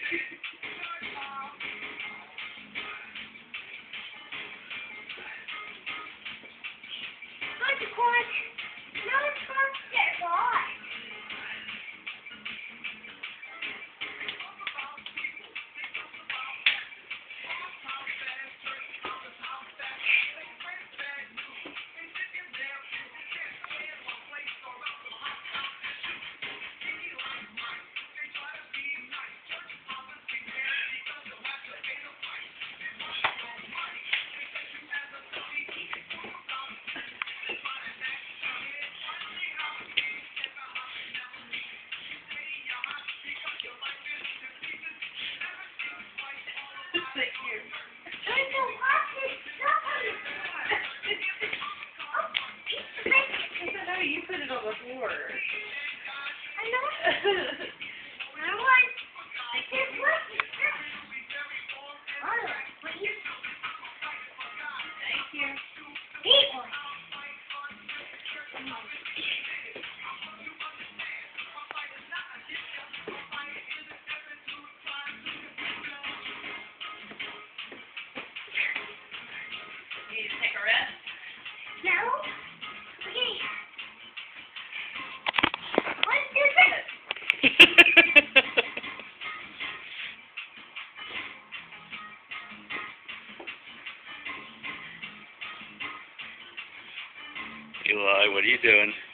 Thank you. I know you put it on the floor. I know. I want. I can't look. Thank you. Eat one. You need to take a rest? No. Okay. 1, 2, 3. Eli, what are you doing?